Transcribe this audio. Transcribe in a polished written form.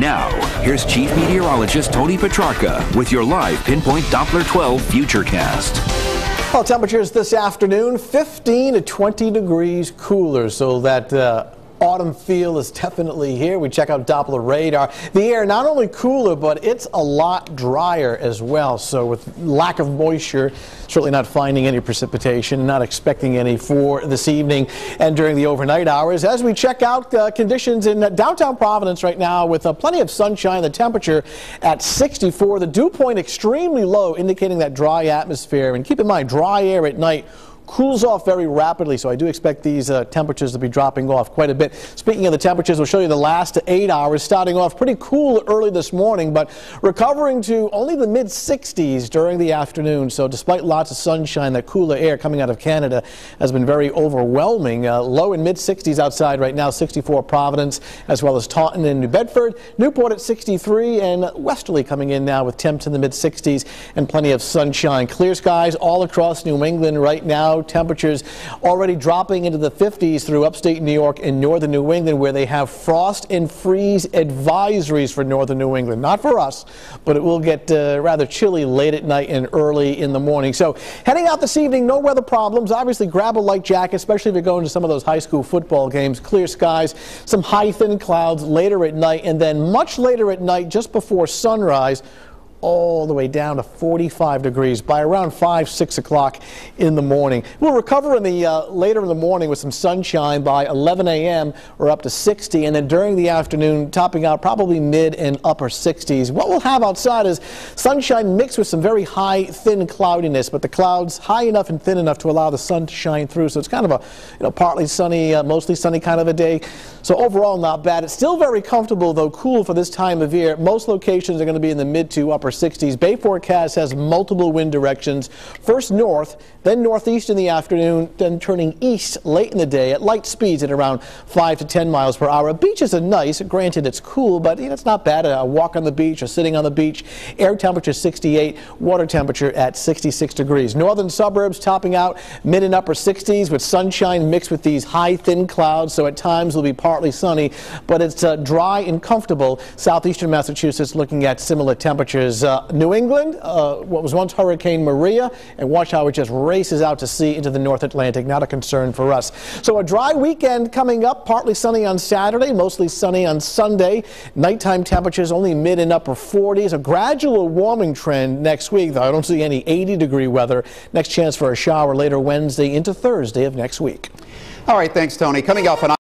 Now, here's Chief Meteorologist Tony Petrarca with your live Pinpoint Doppler 12 Futurecast. Well, temperatures this afternoon, 15 to 20 degrees cooler, so that autumn feel is definitely here. We check out Doppler radar. The air not only cooler, but it's a lot drier as well. So with lack of moisture, certainly not finding any precipitation, not expecting any for this evening and during the overnight hours. As we check out conditions in downtown Providence right now with plenty of sunshine, the temperature at 64. The dew point extremely low, indicating that dry atmosphere. And keep in mind, dry air at night cools off very rapidly, so I do expect these temperatures to be dropping off quite a bit. Speaking of the temperatures, we'll show you the last 8 hours, starting off pretty cool early this morning, but recovering to only the mid-60s during the afternoon. So despite lots of sunshine, that cooler air coming out of Canada has been very overwhelming. Low and mid-60s outside right now, 64 Providence, as well as Taunton and New Bedford. Newport at 63, and Westerly coming in now with temps in the mid-60s and plenty of sunshine. Clear skies all across New England right now. Temperatures already dropping into the 50s through upstate New York and northern New England, where they have frost and freeze advisories for northern New England. Not for us, but it will get rather chilly late at night and early in the morning. So heading out this evening, no weather problems. Obviously grab a light jacket, especially if you're going to some of those high school football games. Clear skies, some high thin clouds later at night, and then much later at night, just before sunrise, all the way down to 45 degrees by around 5, 6 o'clock in the morning. We'll recover in the later in the morning with some sunshine by 11 a.m. or up to 60, and then during the afternoon topping out probably mid and upper 60s. What we'll have outside is sunshine mixed with some very high thin cloudiness, but the clouds high enough and thin enough to allow the sun to shine through. So it's kind of a partly sunny, mostly sunny kind of a day. So overall not bad. It's still very comfortable, though cool for this time of year. Most locations are going to be in the mid to upper 60s. Bay forecast has multiple wind directions. First north, then northeast in the afternoon, then turning east late in the day at light speeds at around 5 to 10 miles per hour. Beaches are nice. Granted, it's cool, but it's not bad. A walk on the beach or sitting on the beach. Air temperature 68, water temperature at 66 degrees. Northern suburbs topping out mid and upper 60s with sunshine mixed with these high thin clouds, so at times will be partly sunny, but it's dry and comfortable. Southeastern Massachusetts looking at similar temperatures. New England, what was once Hurricane Maria, and watch how it just races out to sea into the North Atlantic. Not a concern for us. So a dry weekend coming up, partly sunny on Saturday, mostly sunny on Sunday. Nighttime temperatures only mid and upper 40s. A gradual warming trend next week, though I don't see any 80-degree weather. Next chance for a shower later Wednesday into Thursday of next week. All right, thanks, Tony. Coming up on